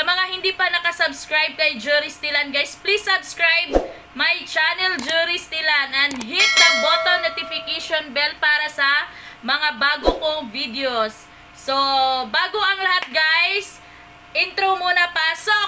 mga hindi pa nakasubscribe kay Jury Stilan, guys, please subscribe my channel, Jury Stilan, and hit the button notification bell para sa mga bago kong videos. So, bago ang lahat, guys, intro muna, pasok!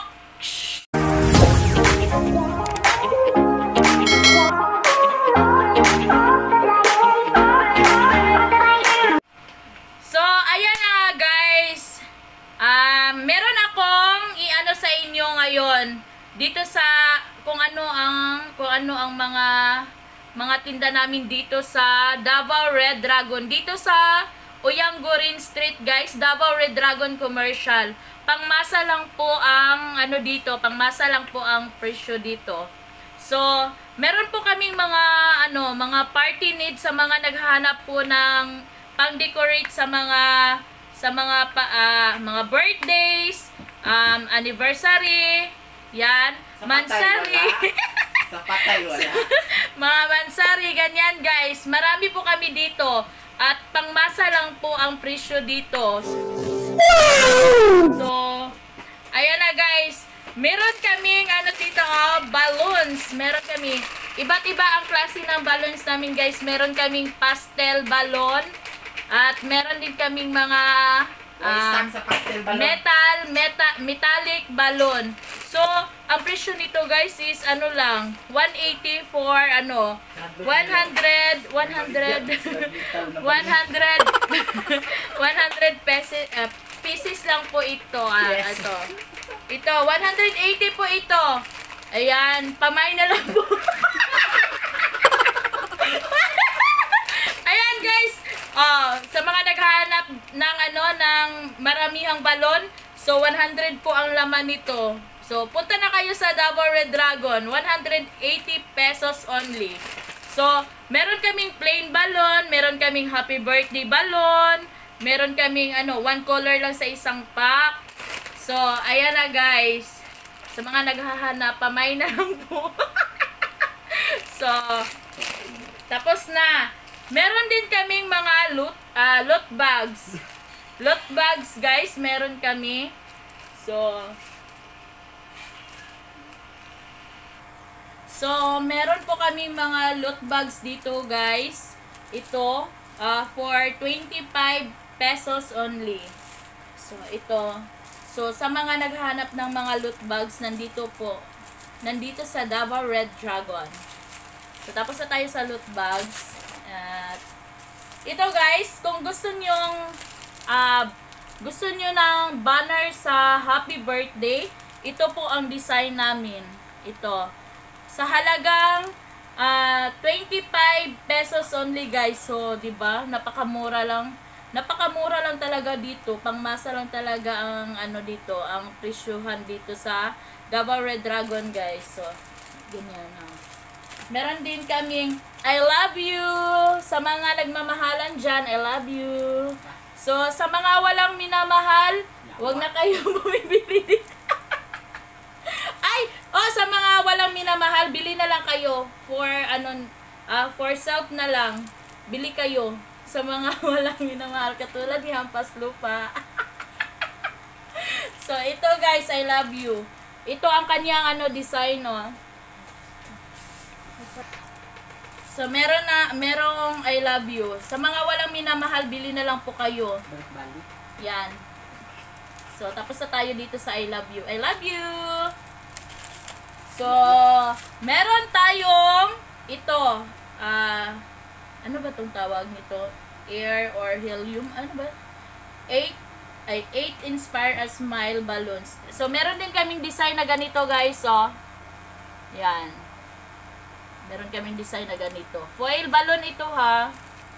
So, ayan na guys. Meron akong i-ano sa inyo ngayon dito sa kung ano ang mga tinda namin dito sa Davao Red Dragon, dito sa Oyanggurin Street, guys, Davao Red Dragon Commercial. Pangmasa lang po ang pangmasa lang po ang presyo dito. So, meron po kaming mga party needs sa mga naghahanap po ng pang-decorate sa mga birthdays, anniversary, yan, mansari. Sa patay wala. Mga mansari, ganyan guys. Marami po kami dito. At pangmasa lang po ang presyo dito. So, ayan na guys. Meron kaming dito, balloons. Meron kami. Iba't iba ang klase ng balloons namin guys. Meron kaming pastel balloon. At meron din kaming mga metallic balloon. So, ang presyo nito guys is lang, 180 for 100 pieces lang po ito. Yes. Ito 180 po ito. Ayan, pamay na lang po. Ayan guys. Sa mga naghahanap ng maramihang balon, so 100 po ang laman nito. So, punta na kayo sa Davao Red Dragon, 180 pesos only. So, meron kaming plain balon, meron kaming happy birthday balon, meron kaming one color lang sa isang pack. So, ayan na guys. Sa mga naghahanap, pamay na lang po. So, tapos na. Meron din kaming mga loot bags. Loot bags, guys, meron kami. So meron po kami mga loot bags dito, guys. Ito, for 25 pesos only. So, ito. So, sa mga naghahanap ng mga loot bags, nandito po. Nandito sa Davao Red Dragon. So, tapos na tayo sa loot bags. At ito guys, kung gusto nyo ng banner sa happy birthday, ito po ang design namin. Ito. Sa halagang 25 pesos only guys. So, 'di ba? Napakamura lang. Napakamura lang talaga dito. Pangmasa lang talaga ang dito, ang presyuhan dito sa Davao Red Dragon, guys. So, ganyan na. Meron din kaming I love you sa mga nagmamahalan dyan. I love you. So, sa mga walang minamahal, wag na kayo bumibili dito. Sa mga walang minamahal, bili na lang kayo for self na lang. Bili kayo sa mga walang minamahal katulad ni Hampas Lupa. So, ito guys, I love you. Ito ang kanyang design, So, merong I love you. Sa mga walang minamahal, bili na lang po kayo. Yan. So, tapos na tayo dito sa I love you. I love you! So, meron tayong ito. Ano ba itong tawag nito? Air or helium? Ano ba? 8 Inspire a Smile balloons. So, meron din kaming design na ganito, guys. So, yan. Meron kaming design na ganito. Foil balloon ito, ha.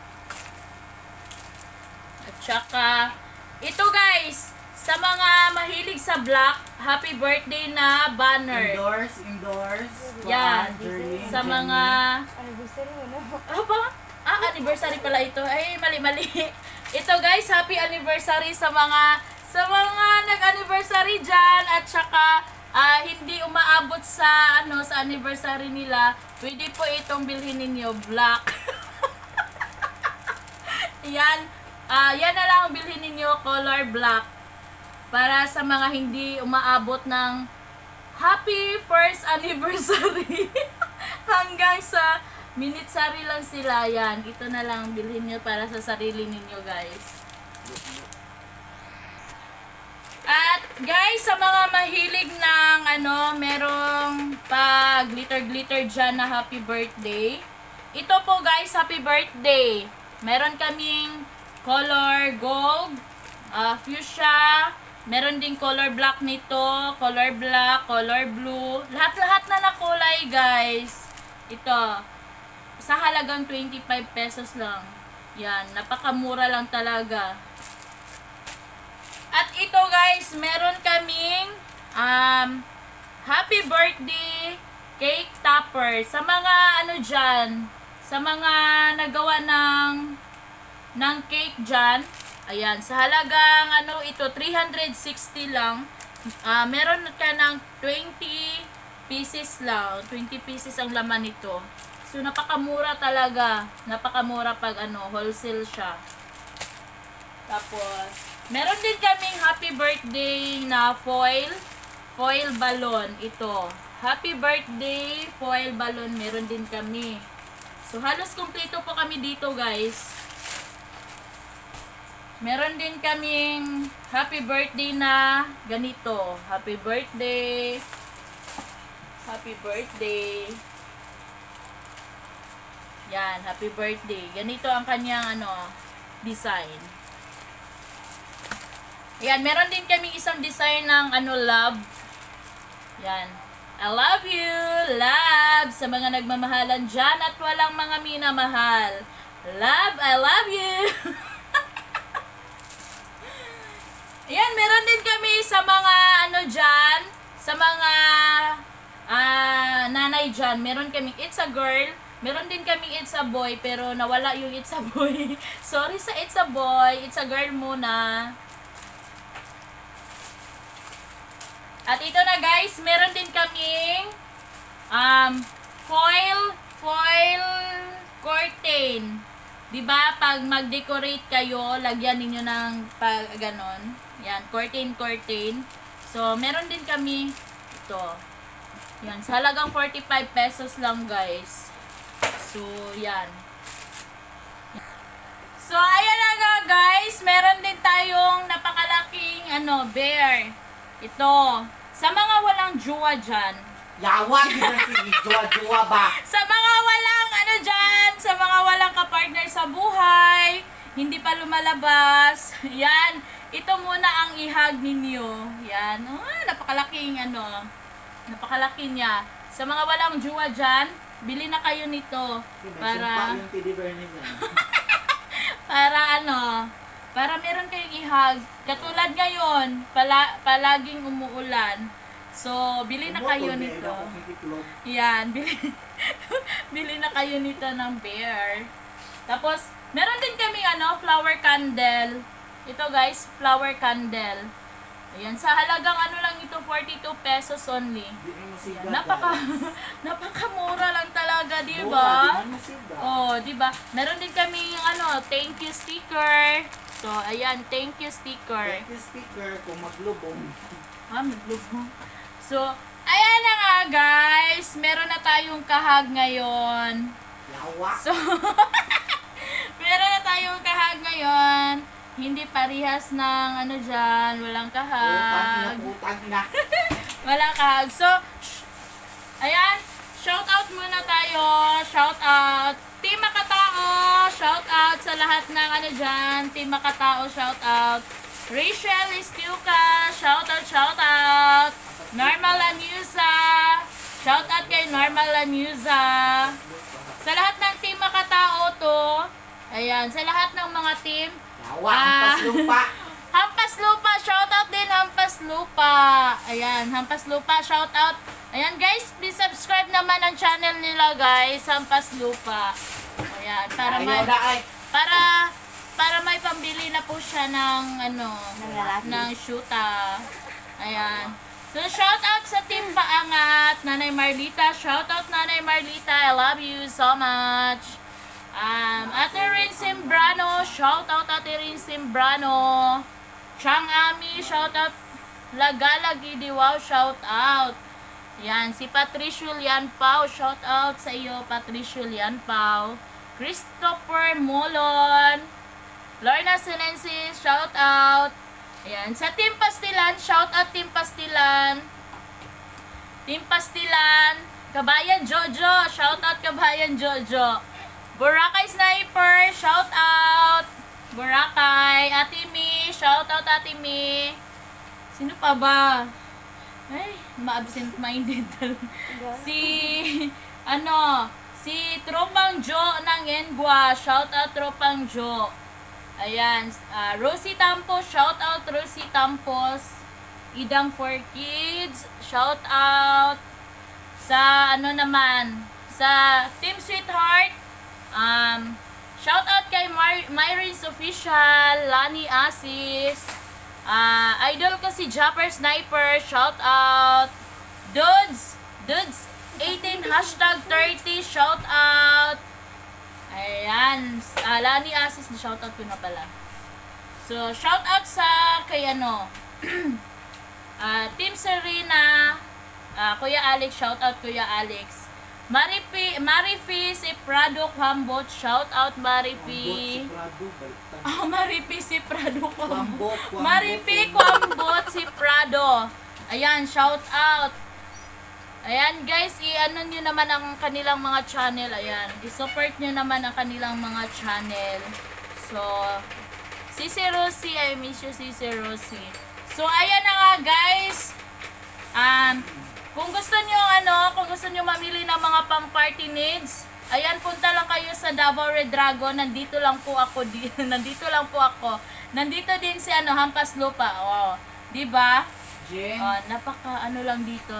At saka, ito guys, sa mga mahilig sa black, happy birthday na banner. Indoors. Yan. Sa mga... anniversary pala ito. Ay, mali. Ito guys, happy anniversary sa mga nag-anniversary dyan. At saka, hindi umaabot sa anniversary nila, pwede po itong bilhin ninyo, black. Yan. Yan na lang bilhin ninyo, color black. para sa mga hindi umaabot ng happy first anniversary. Hanggang sa minute-sari lang sila. Yan, ito na lang bilhin nyo para sa sarili ninyo, guys. At guys, sa mga mahilig ng merong pa glitter-glitter dyan na happy birthday. Ito po guys, happy birthday. Meron kaming color gold, fuchsia, meron din color black nito, color black, color blue. Lahat-lahat na na kulay guys. Ito, sa halagang 25 pesos lang. Yan, napakamura lang talaga. At ito guys, meron kaming happy birthday cake topper. Sa mga dyan, sa mga nagawa ng cake dyan, ayan, sa halagang ito, 360 lang. Meron ka ng 20 pieces lang. 20 pieces ang laman nito. So, napakamura talaga. Napakamura pag wholesale siya. Tapos, meron din kaming happy birthday na foil balloon. Ito. Happy birthday foil balloon. Meron din kami. So, halos kumpleto po kami dito, guys. Meron din kaming happy birthday na ganito. Happy birthday. Happy birthday. Yan, happy birthday. Ganito ang kanyang design. Ayan, meron din kami isang design ng love. Yan. I love you, love. Sa mga nagmamahalan dyan at walang mga minamahal. Love, I love you. Ayan, meron din kami sa mga dyan, sa mga nanay dyan. Meron kami it's a girl. Meron din kami it's a boy, pero nawala yung it's a boy. Sorry sa it's a boy. It's a girl muna. At ito na guys, meron din kaming foil curtain. 'Di ba? Pag mag-decorate kayo, lagyan niyo ng ganon. Yan, curtain. So, meron din kami ito. Yan, sa halagang 45 pesos lang, guys. So, yan. So, ayan na nga, guys. Meron din tayong napakalaking bear. Ito. Sa mga walang jowa dyan. Yawa, di ba si jowa ba? Sa mga walang dyan, sa mga walang kapartner sa buhay, hindi pa lumalabas. Yan. Ito muna ang ihag ninyo. Yan. Napakalaking napakalaki niya. Sa mga walang jowa dyan, bili na kayo nito. Para para meron kayong ihag. Katulad ngayon, palaging umuulan. So, bili na kayo nito. Yan, bili na kayo nito ng bear. Tapos, meron din kami flower candle. Ito guys, flower candle. Ayan, sa halagang lang ito, 42 pesos only. Ayan, napakamura lang talaga, di ba? Oh, di ba? Meron din kami thank you sticker. So, ayan, thank you sticker. Thank you sticker kung maglubong. Maglubong. So, ayan na nga guys. Meron na tayong kahag ngayon. Yawa. So, meron na tayong kahag ngayon. Hindi parehas ng dyan. Walang kahag. Utang na. Walang kahag. So, ayan. Shout out muna tayo. Shout out. Team Makatao. Shout out sa lahat ng dyan. Team Makatao. Shout out. Rachel Istiuca. Shout out. Shout out. Normal Lanusa. Shout out kay Normal Lanusa. Sa lahat ng Team Makatao to. Ayan. Sa lahat ng mga team. Yawa, hampas lupa. Hampas Lupa, shoutout din Hampas Lupa. Ayan, Hampas Lupa, shoutout. Ayan guys, please subscribe naman ang channel nila guys, Hampas Lupa. Ayan, para may pambili na po siya ng ng shoota. Ayan. So shoutout sa Team Paangat, Nanay Marlita, shoutout Nanay Marlita, I love you so much. Ate Rin Simbrano, shoutout Ate Rin Simbrano. Chang Ami, shoutout Lagalagi Diwaw, shout out. Yan, si Patricio Lian Pao, shout out sa iyo, Patricio Lian Pao. Christopher Molon, Lorna Sinensis, shout out. Ayan, sa Team Pastilan, shout out Team Pastilan. Team Pastilan, Kabayan Jojo, shout out Kabayan Jojo. Boracay Sniper, shout out. Boracay, Ate Mi, shout out Ate Mi. Sino pa ba? Ay, ma-absent-minded. Si, si Tropang Jo ng Engwa. Shout out Tropang Jo. Ayan, Rosie Tampos. Shout out Rosie Tampos. Idang for Kids. Shout out sa, sa Team Sweetheart. Shout out kay Myris Official, Lani Asis. Idol ko si Japper Sniper, shout out. Dudes 18 hashtag 30, shout out. Ayan, Lani Asis, shout out ko na pala. So, shout out sa kay Team Serena, Kuya Alex, shout out Kuya Alex. Marifi si Prado Kwambot, shout out Marifi. Marifi si Prado Kwambot. Marifi Kwambot si Prado. Ayan, shout out. Ayan guys, i-ano nyo naman ang kanilang mga channel. Ayan, i-support nyo naman ang kanilang mga channel. So, Sisi Rosie, I miss you Sisi Rosie. So, ayan na nga guys. Kung gusto nyo mamili ng mga pang-party needs, ayan, punta lang kayo sa Davao Red Dragon. Nandito lang po ako. Nandito din si Hampas Lupa. Oh, 'di ba? Lang dito.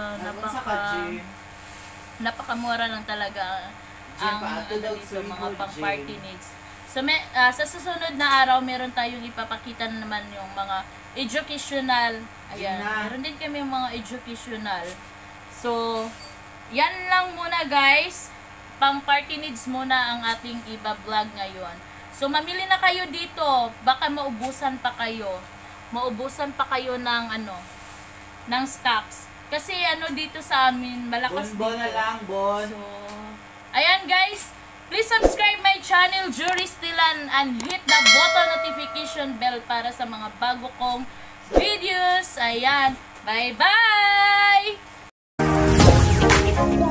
Napakamura lang talaga ang dito, mga pang-party needs. So, sa susunod na araw, meron tayong ipapakita na naman yung mga educational. Ayan, meron din kami yung mga educational. So, yan lang muna guys. Pang party needs muna ang ating iba-vlog ngayon. So, mamili na kayo dito. Baka maubusan pa kayo. Maubusan pa kayo ng ng stocks. Kasi dito sa amin, malakas dito. Na lang, Bon. So, ayan guys. Please subscribe my channel, Jury Stilan, and hit the button notification bell para sa mga bago kong videos. Ayan. Bye-bye!